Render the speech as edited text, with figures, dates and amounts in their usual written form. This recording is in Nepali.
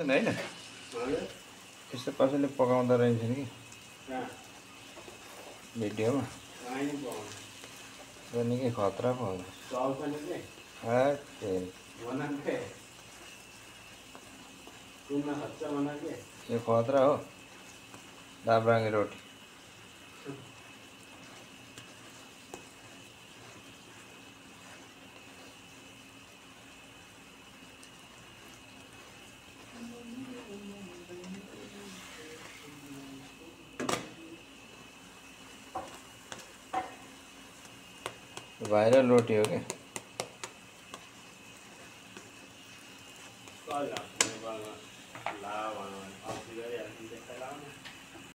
होइन यस्तो कसैले पकाउँदो रहेछ नि भिडियोमा निकै खतरा पो यो खतरा हो दाब्राङ्गे रोटी भाइरल रोटी हो क्या।